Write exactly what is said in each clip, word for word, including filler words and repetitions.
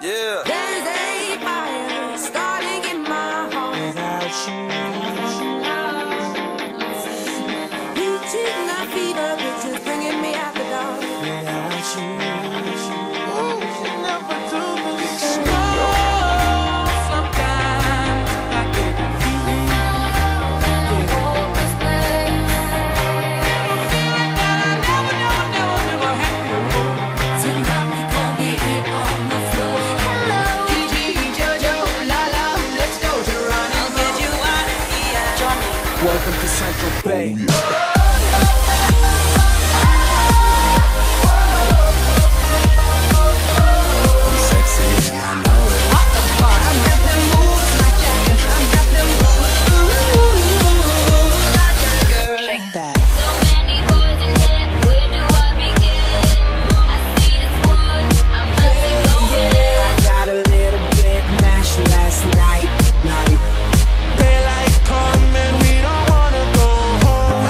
Yeah. There's a fire starting in my heart without you. Reaching my fever pitch is bringing me out the dark without you. Ooh, you never do me so. Sometimes I get a feeling, get a hopeless place. Feeling that I never, never, never, never had before. So you got me gonna get hit on the floor. Welcome to Central Bay. I'm sexy and I know it. I got them moves like that. I got them moves like that girl. Like that. So many boys in here, where do I begin? I see this one, I'm busting going in. I got a little bit mashed last night, night. Daylight coming, we don't wanna go home.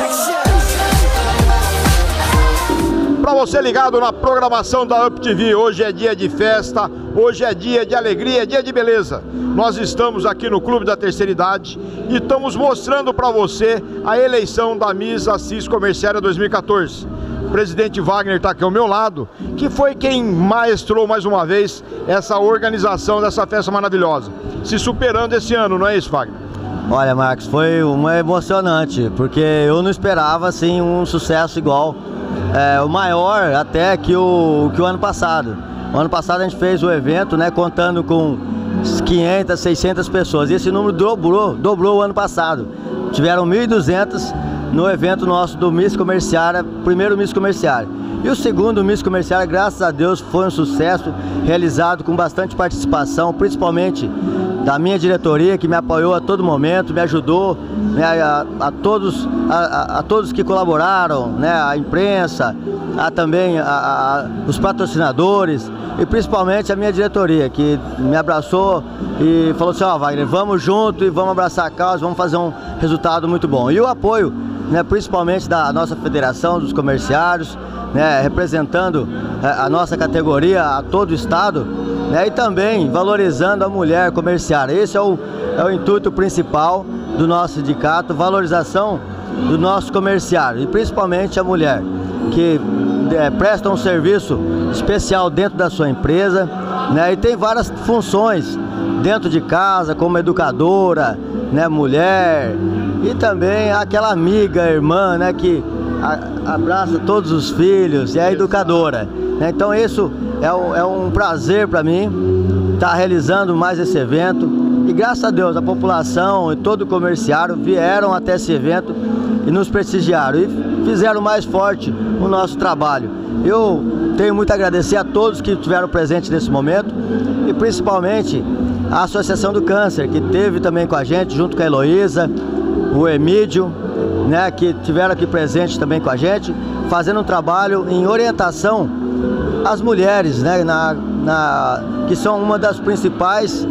Para você ligado na programação da Up T V, hoje é dia de festa, hoje é dia de alegria, é dia de beleza. Nós estamos aqui no Clube da Terceira Idade e estamos mostrando para você a eleição da Miss Assis Comerciária dois mil e quatorze. O presidente Wagner está aqui ao meu lado, que foi quem maestrou mais uma vez essa organização dessa festa maravilhosa, se superando esse ano, não é isso, Wagner? Olha, Marcos, foi uma emocionante, porque eu não esperava assim um sucesso igual, é, o maior até que o, que o ano passado. O ano passado a gente fez o evento, né, contando com quinhentas, seiscentas pessoas, e esse número dobrou, dobrou o ano passado. Tiveram mil e duzentas no evento nosso do Miss Comerciária, primeiro Miss Comerciária. E o segundo Miss Comerciária, graças a Deus, foi um sucesso, realizado com bastante participação, principalmente da minha diretoria, que me apoiou a todo momento, me ajudou, né, a, a, todos, a, a todos que colaboraram, né, a imprensa, a também a, a, os patrocinadores e principalmente a minha diretoria, que me abraçou e falou assim: ó, Wagner, vamos junto e vamos abraçar a causa, vamos fazer um resultado muito bom. E o apoio, né, principalmente da nossa federação, dos comerciários, né, representando a nossa categoria a todo o estado, né, e também valorizando a mulher comerciária. Esse é o, é o intuito principal do nosso sindicato, valorização do nosso comerciário e principalmente a mulher, que é, presta um serviço especial dentro da sua empresa, né, e tem várias funções dentro de casa, como educadora, né, mulher, e também aquela amiga, irmã, né, que a, abraça todos os filhos, e é a educadora, né? Então isso é, o, é um prazer para mim estar realizando mais esse evento, e graças a Deus a população e todo o comerciário vieram até esse evento e nos prestigiaram e fizeram mais forte o nosso trabalho. Eu tenho muito a agradecer a todos que estiveram presentes nesse momento e principalmente a Associação do Câncer, que esteve também com a gente, junto com a Heloísa, o Emídio, né, que tiveram aqui presente também com a gente, fazendo um trabalho em orientação às mulheres, né, na, na, que são uma das principais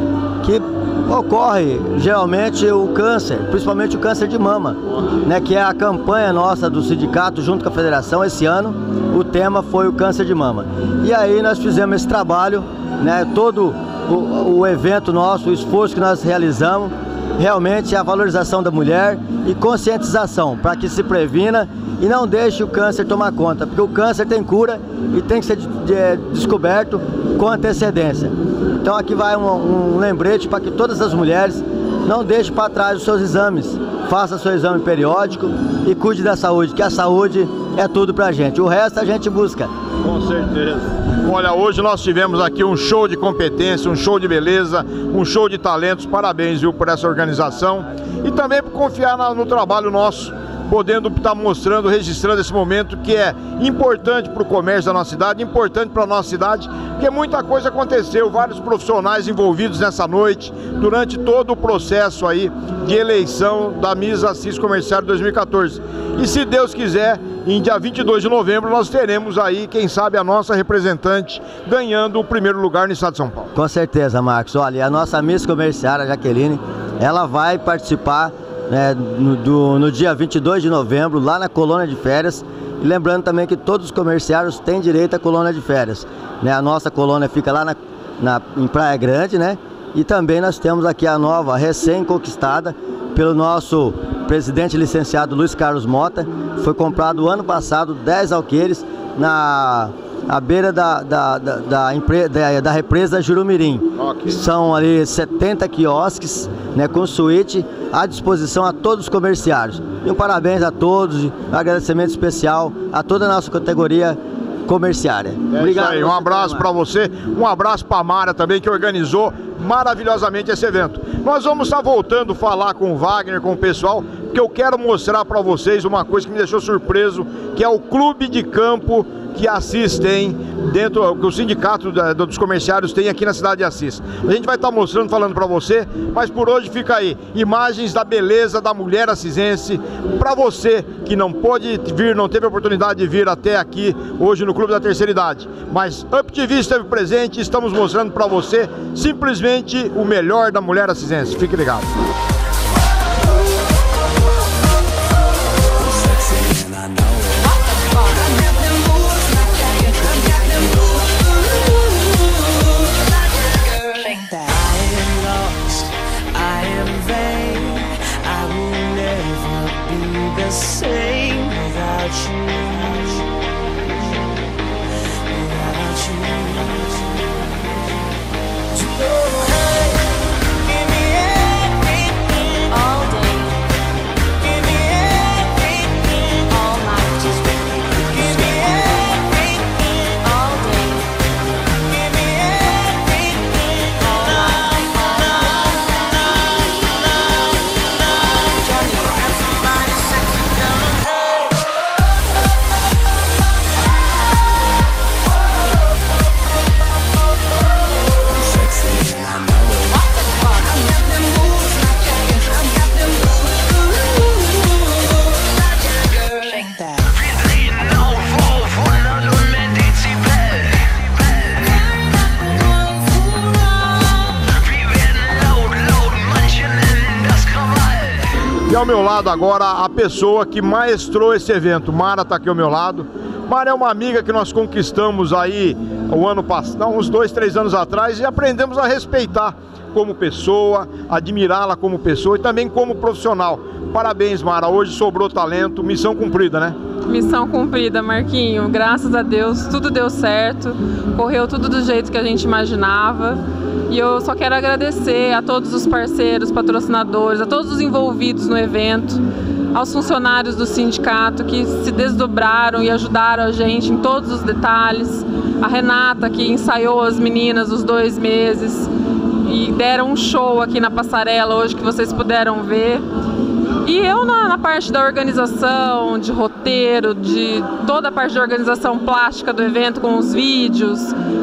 que ocorre geralmente o câncer, principalmente o câncer de mama, né, que é a campanha nossa do sindicato junto com a federação. Esse ano o tema foi o câncer de mama. E aí nós fizemos esse trabalho, né, todo o, o evento nosso, o esforço que nós realizamos, realmente é a valorização da mulher e conscientização para que se previna e não deixe o câncer tomar conta, porque o câncer tem cura e tem que ser de, de, descoberto com antecedência. Então aqui vai um, um lembrete para que todas as mulheres não deixem para trás os seus exames, faça seu exame periódico e cuide da saúde, que a saúde é tudo pra gente, o resto a gente busca. Com certeza. Olha, hoje nós tivemos aqui um show de competência, um show de beleza, um show de talentos. Parabéns, viu, por essa organização e também por confiar na, no trabalho nosso, podendo estar mostrando, registrando esse momento que é importante para o comércio da nossa cidade, importante para a nossa cidade, porque muita coisa aconteceu, vários profissionais envolvidos nessa noite, durante todo o processo aí de eleição da Miss Assis Comerciária dois mil e quatorze. E se Deus quiser, em dia vinte e dois de novembro nós teremos aí, quem sabe, a nossa representante ganhando o primeiro lugar no estado de São Paulo. Com certeza, Marcos. Olha, a nossa Miss Comerciária, Jaqueline, ela vai participar, né, no, do, no dia vinte e dois de novembro, lá na colônia de férias. E lembrando também que todos os comerciários têm direito à colônia de férias, né? A nossa colônia fica lá na, na, em Praia Grande, né? E também nós temos aqui a nova, recém-conquistada pelo nosso presidente licenciado Luiz Carlos Mota. Foi comprado ano passado dez alqueires na à beira da, da, da, da, empre, da, da represa Jurumirim. Okay. São ali setenta quiosques, né, com suíte à disposição a todos os comerciários. E um parabéns a todos, um agradecimento especial a toda a nossa categoria comerciária. É Obrigado. Aí, um abraço para você, um abraço para a Mara também, que organizou maravilhosamente esse evento. Nós vamos estar voltando a falar com o Wagner, com o pessoal, porque eu quero mostrar para vocês uma coisa que me deixou surpreso, que é o clube de campo que Assis tem dentro, que o sindicato da, dos comerciários tem aqui na cidade de Assis. A gente vai estar mostrando, falando para você, mas por hoje fica aí, imagens da beleza da mulher assisense, para você que não pôde vir, não teve a oportunidade de vir até aqui hoje no Clube da Terceira Idade, mas Up T V esteve presente e estamos mostrando para você simplesmente o melhor da mulher assisense. Fique ligado. E ao meu lado agora a pessoa que maestrou esse evento, Mara está aqui ao meu lado. Mara é uma amiga que nós conquistamos aí o ano passado, uns dois, três anos atrás, e aprendemos a respeitar como pessoa, admirá-la como pessoa e também como profissional. Parabéns, Mara, hoje sobrou talento, missão cumprida, né? Missão cumprida, Marquinho, graças a Deus, tudo deu certo, correu tudo do jeito que a gente imaginava. E eu só quero agradecer a todos os parceiros, patrocinadores, a todos os envolvidos no evento, aos funcionários do sindicato que se desdobraram e ajudaram a gente em todos os detalhes, a Renata que ensaiou as meninas os dois meses e deram um show aqui na passarela hoje que vocês puderam ver. E eu na, na parte da organização, de roteiro, de toda a parte de organização plástica do evento com os vídeos.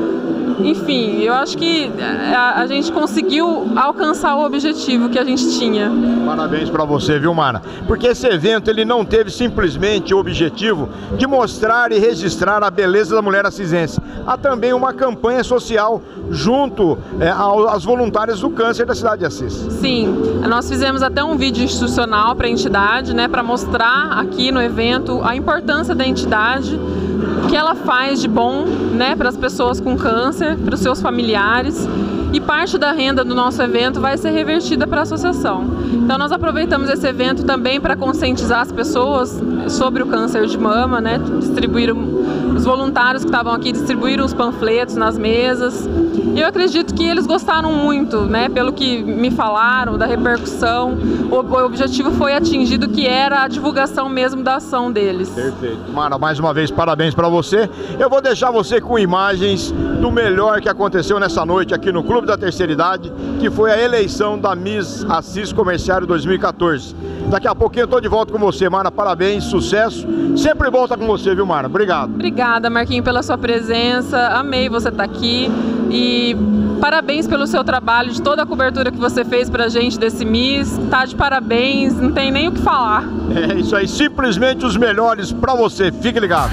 Enfim, eu acho que a, a gente conseguiu alcançar o objetivo que a gente tinha. Parabéns para você, viu, Mara? Porque esse evento ele não teve simplesmente o objetivo de mostrar e registrar a beleza da mulher assisense. Há também uma campanha social junto é, às voluntárias do câncer da cidade de Assis. Sim, nós fizemos até um vídeo institucional para a entidade, né, para mostrar aqui no evento a importância da entidade, o que ela faz de bom, né, para as pessoas com câncer, para os seus familiares, e parte da renda do nosso evento vai ser revertida para a associação. Então nós aproveitamos esse evento também para conscientizar as pessoas sobre o câncer de mama, né, distribuíram, os voluntários que estavam aqui distribuíram os panfletos nas mesas. E eu acredito que eles gostaram muito, né, pelo que me falaram, da repercussão. O, o objetivo foi atingido, que era a divulgação mesmo da ação deles. Perfeito. Mara, mais uma vez, parabéns para você. Eu vou deixar você com imagens do melhor que aconteceu nessa noite aqui no Clube da Terceira Idade, que foi a eleição da Miss Assis Comerciário dois mil e quatorze. Daqui a pouquinho eu tô de volta com você, Mara. Parabéns, sucesso. Sempre bom estar com você, viu, Mara? Obrigado. Obrigada, Marquinho, pela sua presença. Amei você estar aqui. E parabéns pelo seu trabalho, de toda a cobertura que você fez pra gente desse Miss. Tá de parabéns, não tem nem o que falar. É isso aí, simplesmente os melhores pra você. Fique ligado.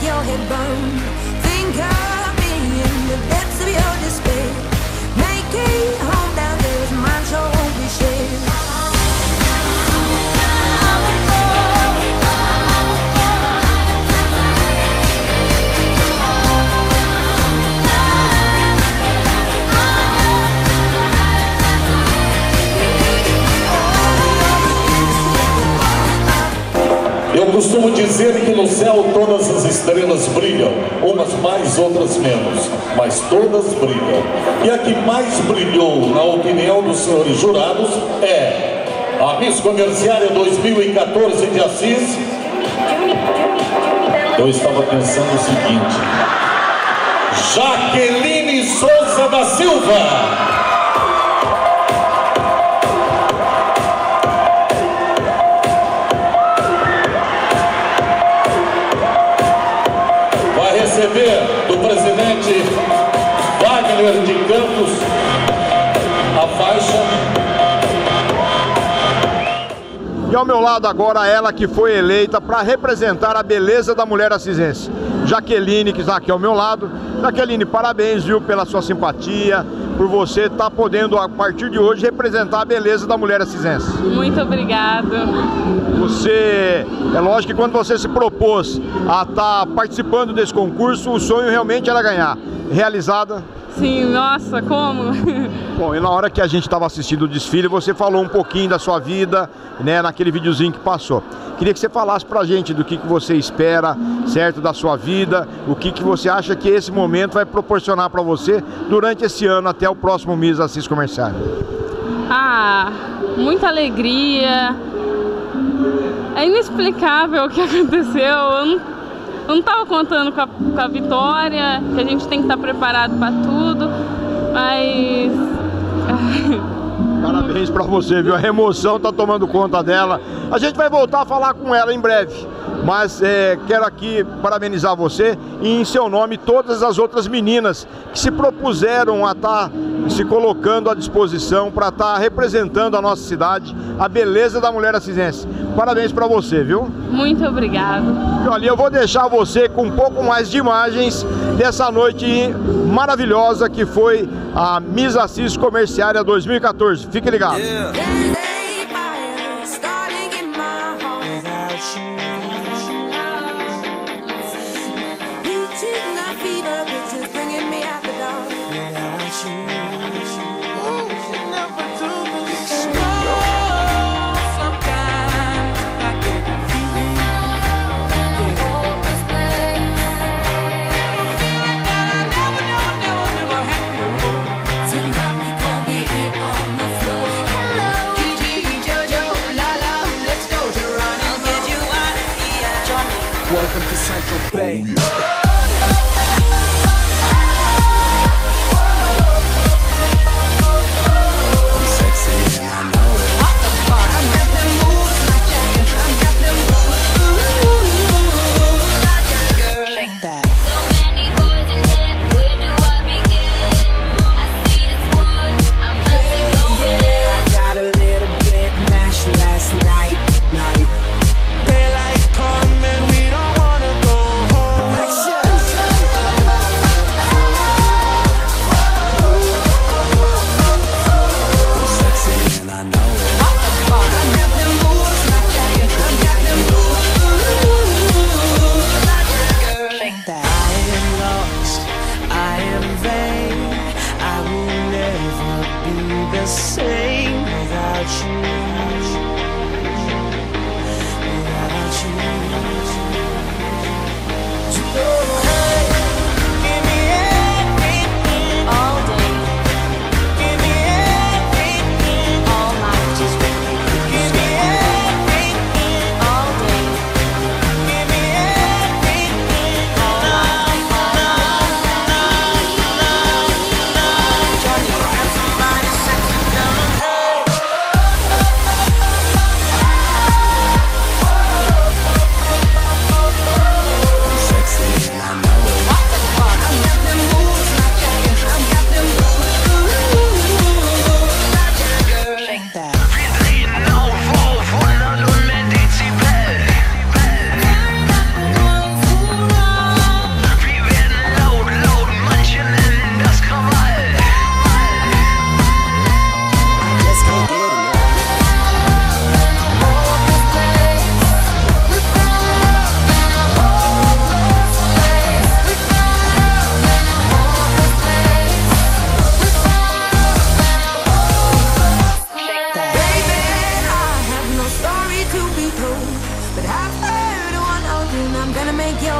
make your head burn. Think of me in the depths of your despair. Make it home down there is mine, so won't be shared. Eu costumo dizer que no céu todas as estrelas brilham, umas mais, outras menos, mas todas brilham. E a que mais brilhou, na opinião dos senhores jurados, é a Miss Comerciária dois mil e quatorze de Assis. Eu estava pensando o seguinte: Jaqueline Souza da Silva. Receber do presidente Wagner de Campos a faixa. E ao meu lado agora ela que foi eleita para representar a beleza da mulher assisense, Jaqueline, que está aqui ao meu lado. Jaqueline, parabéns, viu, pela sua simpatia, por você estar tá podendo, a partir de hoje, representar a beleza da mulher assisense. Muito obrigado. Você, é lógico que quando você se propôs a estar tá participando desse concurso, o sonho realmente era ganhar. Realizada? Sim, nossa, como? Bom, e na hora que a gente estava assistindo o desfile, você falou um pouquinho da sua vida, né, naquele videozinho que passou. Queria que você falasse pra gente do que, que você espera, certo, da sua vida, o que, que você acha que esse momento vai proporcionar para você durante esse ano até o próximo Miss Assis Comerciária. Ah, muita alegria. É inexplicável o que aconteceu. Eu não, eu não tava contando com a, com a vitória, que a gente tem que estar preparado para tudo, mas... Parabéns pra você, viu? A emoção tá tomando conta dela. A gente vai voltar a falar com ela em breve. Mas é, quero aqui parabenizar você e em seu nome todas as outras meninas que se propuseram a estar tá se colocando à disposição para estar tá representando a nossa cidade, a beleza da mulher assisense. Parabéns para você, viu? Muito obrigado. E olha, eu vou deixar você com um pouco mais de imagens dessa noite maravilhosa que foi a Miss Assis Comerciária dois mil e quatorze. Fique ligado. Yeah. Welcome to Central Bay. Daylight come and we don't wanna go home.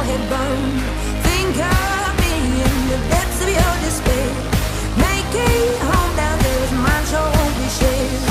your head burn. Think of me in the depths of your despair. Make it home down there is mine, sure won't be shared.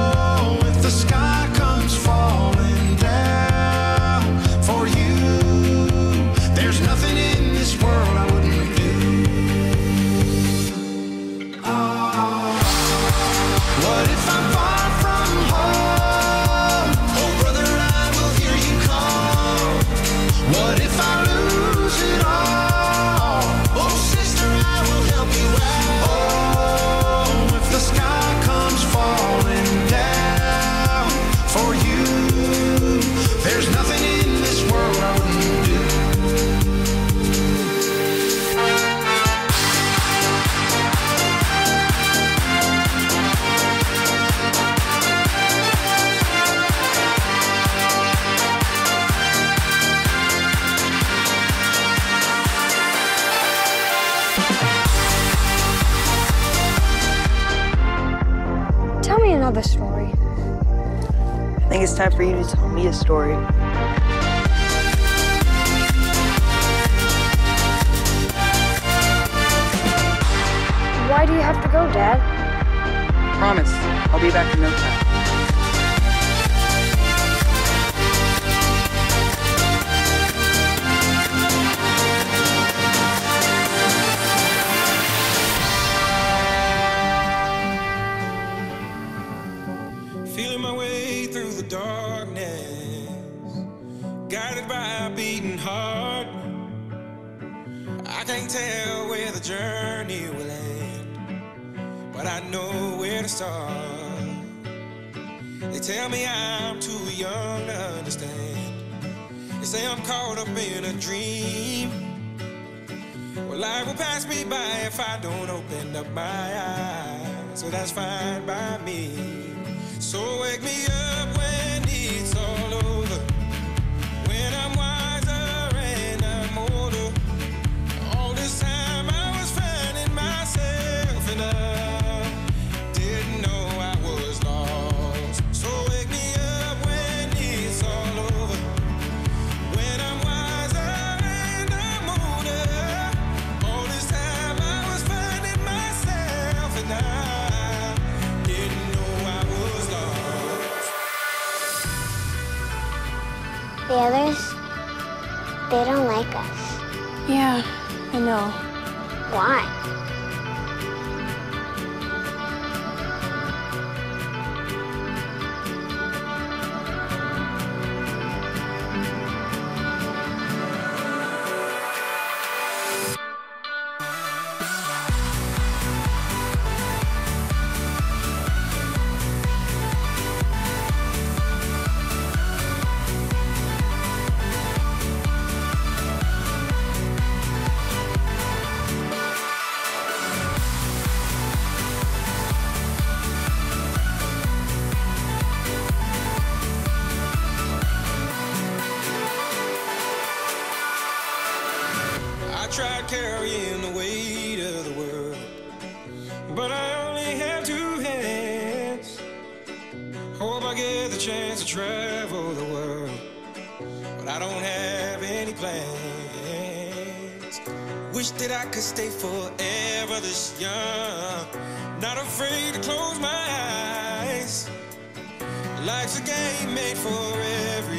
sky comes falling down for you. think it's time for you to tell me a story. Why do you have to go, Dad? Promise, I'll be back in no time. Feeling my way through the darkness, guided by a beating heart. I can't tell where the journey will end, but I know where to start. They tell me I'm too young to understand. They say I'm caught up in a dream. Well, life will pass me by if I don't open up my eyes, so that's fine by me. So wake me up when it's all over, when I'm wiser and I'm older. All this time I was finding myself and I didn't know I was lost. So wake me up when it's all over, when I'm wiser and I'm older. All this time I was finding myself and I didn't know I was lost. The others, they don't like us. Yeah, I know. Why? I tried carrying the weight of the world, but I only have two hands. Hope I get the chance to travel the world, but I don't have any plans. Wish that I could stay forever this young, not afraid to close my eyes. Life's a game made for everyone.